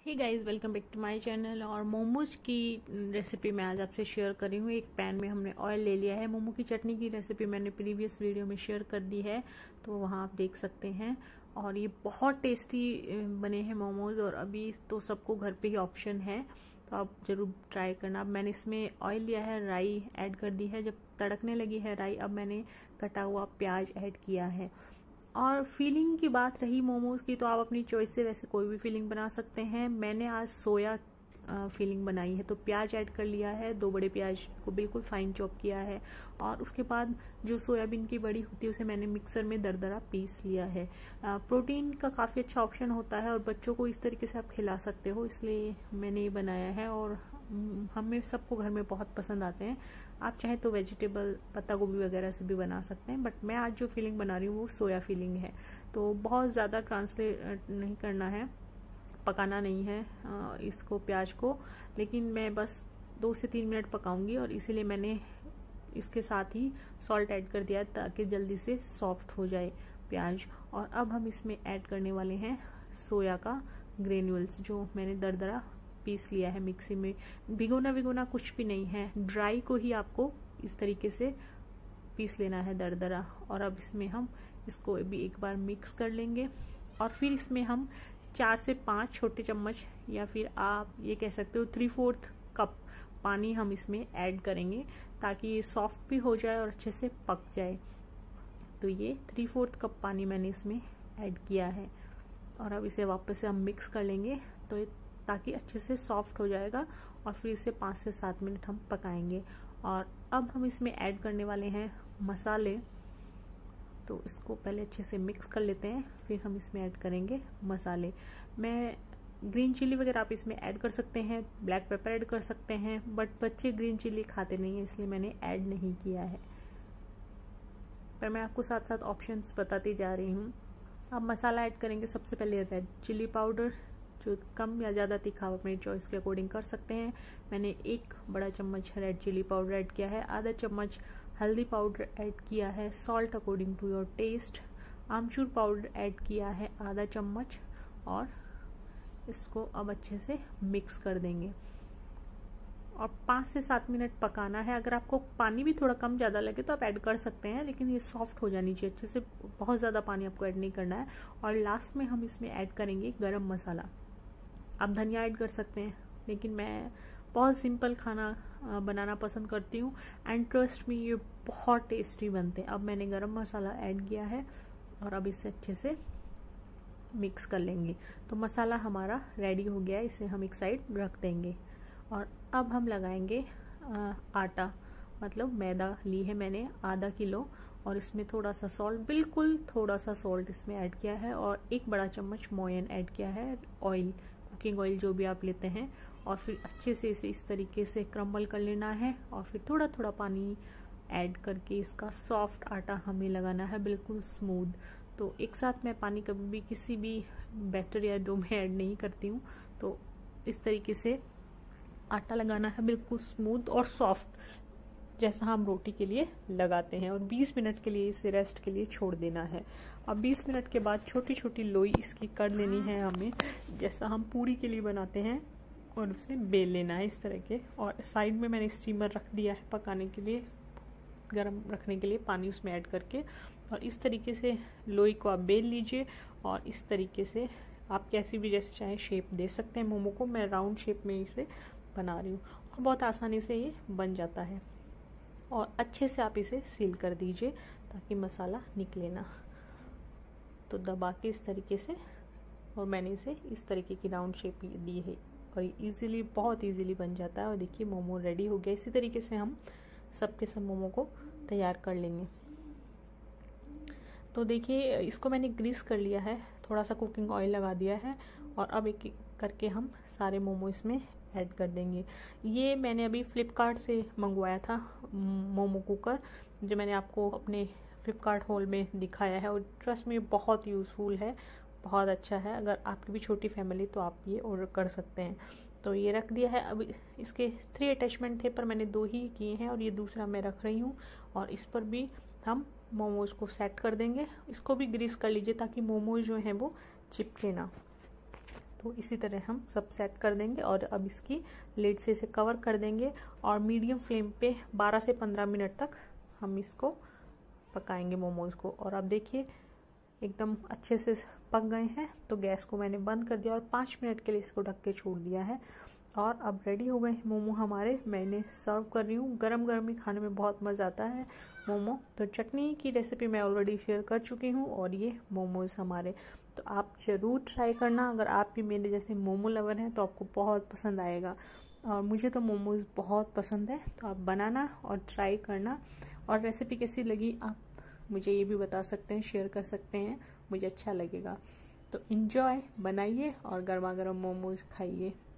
Hey guys, welcome back to my channel. और मोमोज की recipe मैं आज आपसे शेयर कर रही हूँ। एक पैन में हमने ऑयल ले लिया है। मोमो की चटनी की रेसिपी मैंने प्रीवियस वीडियो में शेयर कर दी है, तो वहाँ आप देख सकते हैं। और ये बहुत टेस्टी बने हैं मोमोज, और अभी तो सबको घर पे ही ऑप्शन है, तो आप जरूर ट्राई करना। अब मैंने इसमें ऑयल लिया है, राई ऐड कर दी है। जब तड़कने लगी है राई, अब मैंने कटा हुआ प्याज ऐड किया है। और फीलिंग की बात रही मोमोज की, तो आप अपनी चॉइस से वैसे कोई भी फीलिंग बना सकते हैं। मैंने आज सोया फीलिंग बनाई है, तो प्याज ऐड कर लिया है। 2 बड़े प्याज को बिल्कुल फाइन चॉप किया है, और उसके बाद जो सोयाबीन की बड़ी होती है उसे मैंने मिक्सर में दरदरा पीस लिया है। प्रोटीन का काफ़ी अच्छा ऑप्शन होता है, और बच्चों को इस तरीके से आप खिला सकते हो, इसलिए मैंने ये बनाया है। और हमें सबको घर में बहुत पसंद आते हैं। आप चाहे तो वेजिटेबल पत्ता गोभी वगैरह से भी बना सकते हैं, बट मैं आज जो फीलिंग बना रही हूँ वो सोया फीलिंग है। तो बहुत ज़्यादा ट्रांसलेट नहीं करना है, पकाना नहीं है इसको, प्याज को, लेकिन मैं बस 2 से 3 मिनट पकाऊंगी। और इसीलिए मैंने इसके साथ ही सॉल्ट ऐड कर दिया, ताकि जल्दी से सॉफ्ट हो जाए प्याज। और अब हम इसमें ऐड करने वाले हैं सोया का ग्रेन्यूल्स, जो मैंने दरदरा पीस लिया है मिक्सी में। भिगोना कुछ भी नहीं है, ड्राई को ही आपको इस तरीके से पीस लेना है दरदरा। और अब इसमें हम इसको भी एक बार मिक्स कर लेंगे, और फिर इसमें हम 4 से 5 छोटे चम्मच, या फिर आप ये कह सकते हो 3/4 कप पानी हम इसमें ऐड करेंगे, ताकि ये सॉफ्ट भी हो जाए और अच्छे से पक जाए। तो ये 3/4 कप पानी मैंने इसमें ऐड किया है, और अब इसे वापस से हम मिक्स कर लेंगे, तो ताकि अच्छे से सॉफ्ट हो जाएगा। और फिर इसे 5 से 7 मिनट हम पकाएंगे। और अब हम इसमें ऐड करने वाले हैं मसाले, तो इसको पहले अच्छे से मिक्स कर लेते हैं, फिर हम इसमें ऐड करेंगे मसाले। मैं ग्रीन चिली वगैरह आप इसमें ऐड कर सकते हैं, ब्लैक पेपर ऐड कर सकते हैं, बट बच्चे ग्रीन चिली खाते नहीं हैं, इसलिए मैंने ऐड नहीं किया है। पर मैं आपको साथ साथ ऑप्शंस बताती जा रही हूँ। अब मसाला ऐड करेंगे। सबसे पहले रेड चिली पाउडर, जो कम या ज़्यादा तीखा आप अपनी चॉइस के अकॉर्डिंग कर सकते हैं। मैंने 1 बड़ा चम्मच रेड चिली पाउडर ऐड किया है, आधा चम्मच हल्दी पाउडर ऐड किया है, salt according to your taste. आमचूर पाउडर ऐड किया है आधा चम्मच, और इसको अब अच्छे से मिक्स कर देंगे। और 5 से 7 मिनट पकाना है। अगर आपको पानी भी थोड़ा कम ज़्यादा लगे तो आप ऐड कर सकते हैं, लेकिन ये सॉफ्ट हो जानी चाहिए अच्छे से, बहुत ज़्यादा पानी आपको ऐड नहीं करना है। और लास्ट में हम इसमें ऐड करेंगे गरम मसाला। आप धनिया ऐड कर सकते हैं, लेकिन मैं बहुत सिंपल खाना बनाना पसंद करती हूँ, एंड ट्रस्ट मी, ये बहुत टेस्टी बनते हैं। अब मैंने गरम मसाला ऐड किया है, और अब इसे अच्छे से मिक्स कर लेंगे। तो मसाला हमारा रेडी हो गया है, इसे हम एक साइड रख देंगे। और अब हम लगाएंगे आटा, मतलब मैदा ली है मैंने आधा किलो, और इसमें थोड़ा सा सॉल्ट, बिल्कुल थोड़ा सा सॉल्ट इसमें ऐड किया है, और 1 बड़ा चम्मच मोयन ऐड किया है, ऑयल, कुकिंग ऑयल जो भी आप लेते हैं। और फिर अच्छे से इसे इस तरीके से क्रम्बल कर लेना है, और फिर थोड़ा थोड़ा पानी ऐड करके इसका सॉफ्ट आटा हमें लगाना है, बिल्कुल स्मूथ। तो एक साथ मैं पानी कभी भी किसी भी बैटर या डो में ऐड नहीं करती हूँ। तो इस तरीके से आटा लगाना है, बिल्कुल स्मूथ और सॉफ्ट, जैसा हम रोटी के लिए लगाते हैं। और 20 मिनट के लिए इसे रेस्ट के लिए छोड़ देना है। अब 20 मिनट के बाद छोटी छोटी लोई इसकी कर लेनी है हमें, जैसा हम पूरी के लिए बनाते हैं, और उसे बेल लेना है इस तरह के। और साइड में मैंने स्टीमर रख दिया है पकाने के लिए, गर्म रखने के लिए, पानी उसमें ऐड करके। और इस तरीके से लोई को आप बेल लीजिए, और इस तरीके से आप कैसी भी जैसे चाहे शेप दे सकते हैं मोमो को। मैं राउंड शेप में इसे बना रही हूँ, और बहुत आसानी से ये बन जाता है। और अच्छे से आप इसे सील कर दीजिए, ताकि मसाला निकले ना। तो दबा के इस तरीके से, और मैंने इसे इस तरीके की राउंड शेप दी है, और इजीली, बहुत इजीली बन जाता है। और देखिए मोमो रेडी हो गया। इसी तरीके से हम सबके सब मोमो को तैयार कर लेंगे। तो देखिए इसको मैंने ग्रीस कर लिया है, थोड़ा सा कुकिंग ऑयल लगा दिया है, और अब एक एक करके हम सारे मोमो इसमें ऐड कर देंगे। ये मैंने अभी फ्लिपकार्ट से मंगवाया था मोमो कुकर, जो मैंने आपको अपने फ्लिपकार्ट हॉल में दिखाया है, और ट्रस्ट में बहुत यूज़फुल है, बहुत अच्छा है। अगर आपकी भी छोटी फैमिली तो आप ये ऑर्डर कर सकते हैं। तो ये रख दिया है। अब इसके 3 अटैचमेंट थे, पर मैंने 2 ही किए हैं, और ये दूसरा मैं रख रही हूँ। और इस पर भी हम मोमोज को सेट कर देंगे। इसको भी ग्रीस कर लीजिए, ताकि मोमोज जो हैं वो चिपके ना। तो इसी तरह हम सब सेट कर देंगे और अब इसकी लिड से इसे कवर कर देंगे और मीडियम फ्लेम पे 12 से 15 मिनट तक हम इसको पकाएंगे मोमोज़ को। और अब देखिए एकदम अच्छे से पक गए हैं, तो गैस को मैंने बंद कर दिया और 5 मिनट के लिए इसको ढक के छोड़ दिया है। और अब रेडी हो गए हैं मोमो हमारे। मैं इन्हें सर्व कर रही हूँ। गरम गरम ही खाने में बहुत मज़ा आता है मोमो। तो चटनी की रेसिपी मैं ऑलरेडी शेयर कर चुकी हूँ और ये मोमोज़ हमारे, तो आप ज़रूर ट्राई करना। अगर आप भी मेरे जैसे मोमो लवर हैं तो आपको बहुत पसंद आएगा, और मुझे तो मोमोज़ बहुत पसंद है। तो आप बनाना और ट्राई करना। और रेसिपी कैसी लगी आप मुझे ये भी बता सकते हैं, शेयर कर सकते हैं, मुझे अच्छा लगेगा। तो इन्जॉय, बनाइए और गर्मा गर्म मोमोज़ खाइए।